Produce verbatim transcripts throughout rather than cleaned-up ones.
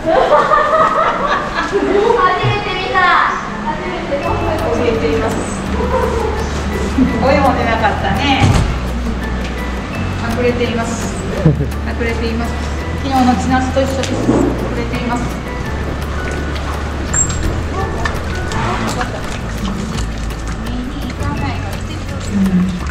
めて見た。初めて怯えています。声も出なかったね。隠れています。隠れています。昨日の千夏と一緒です。隠れています。見に行かないから来てください。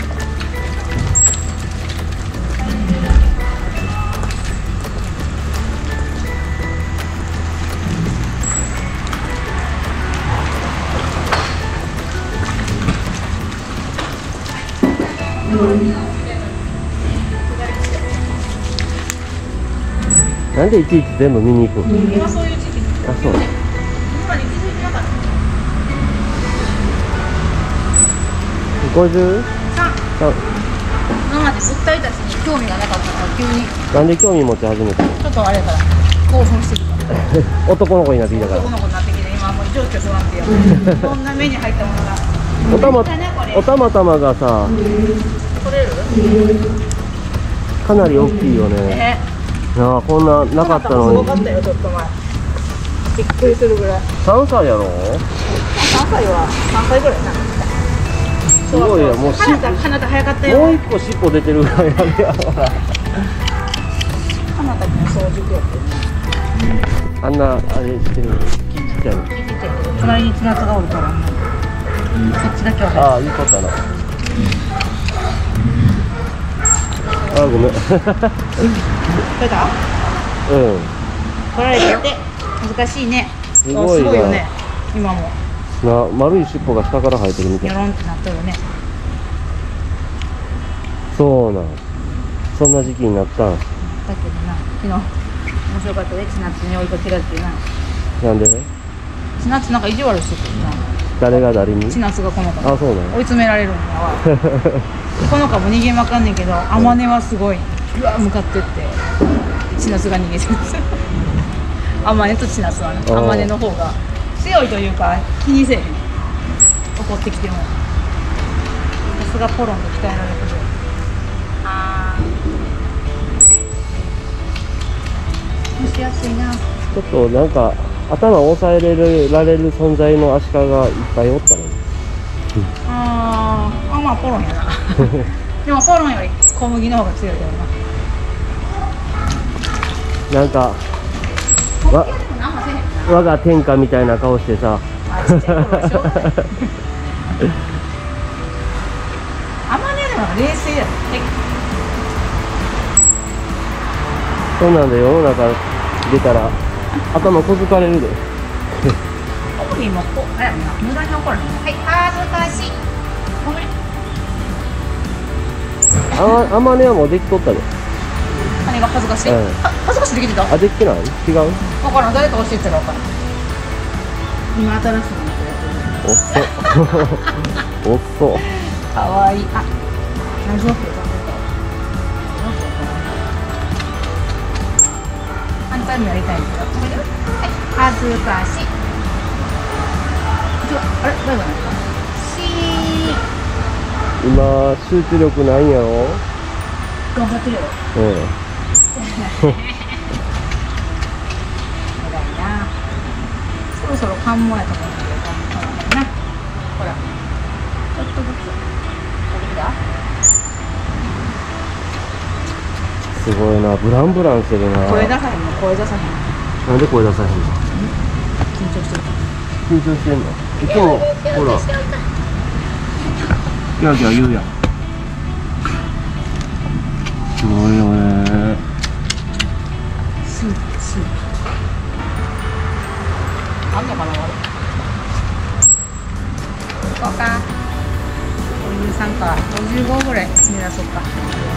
なんでいちいち全部見に行くの？ 今そういう時期。 あ、そう。 今に気づいてなかった。 五十？ 三。 三。 今まで物体たちに興味がなかったから急に。 なんで興味持ち始めたの？ ちょっとあれやから興奮してきた。 男の子になってきたから。 男の子になってきて今もう情緒不安定や。こんな目に入ったものが。 おたまおたまたまがさ、 取れる？ かなり大きいよね。 ね。 なあ、こんななかったのに。 すごかったよちょっと前。びっくりするぐらい。 三歳やろ？ 三歳は三歳ぐらいな。 すごいよ、もうし。 花田早かったよ。 もう一個尻尾出てるぐらいあるやろ。 花田君早熟やってね。 あんなあれしてるの。ちっちゃいの。 隣に千夏がおるから。そっちだけは。 ああ、いいことだな。ああ、ごめん。 取れた？ うん。 取られてて難しいね。 すごいな。 よね。今も。 な、丸い尻尾が下から生えてるみたい。 ニョロンってなってるね。 そうなん。そんな時期になったん。 だけどな、昨日面白かったね。千夏に追いかけられてな。 なんで？ 千夏なんか意地悪してくるな。 誰が誰に？ 千夏がこの子。 あ、そうなの。 追い詰められるんだわ。この子も逃げまかんねんけど、天音はすごい。うわ、向かってって。千夏が逃げてる。天音と千夏はね、天音の方が強いというか気にせえへん。怒ってきても。さすがポロンと鍛えられてる。ああ。蒸しやすいな。 ちょっとなんか頭を押さえれるられる存在のアシカがいっぱいおったのに。 あーあ、まあポロンやな。でもポロンより小麦の方が強いけどな。 なんかわ我が天下みたいな顔してさ。 あ、ちっちゃい頃はしょうがない。あまねの方が冷静やね。 そんなんで世の中出たら頭こづかれるで。 コブリもこう、あれやな、無駄に怒らへん。はい、恥ずかしい。コブリ。 あま、あまねはもうできとったで。 何が恥ずかしい？ うん、 は恥ずかしいできてた？ あ、できてない？違う？ わからん、誰か教えてたらわからん。今新しいのやおっそ。おっそ。 かわいい。あ、ラジオプロだ。反対もやりたいんですけど、これで、はい、恥ずかしい。あれ、誰がないか。しー。 今集中力ないんやろ。 頑張ってるよ。 うん。 偉いな。そろそろ関門やと思うんだけど、関門な。ほら、ちょっとずつ。これだ。 すごいな、ブランブランしてるな。 声出さへんの、声出さへん。 なんで声出さへんの？ 緊張してる。 緊張してんの？いつもほら。ギャーギャー言うやん。すごいよね。 スープ、スープ。あんのかな、あれ。行こうか。おじさんか、ごじゅうごぐらい目指そうか。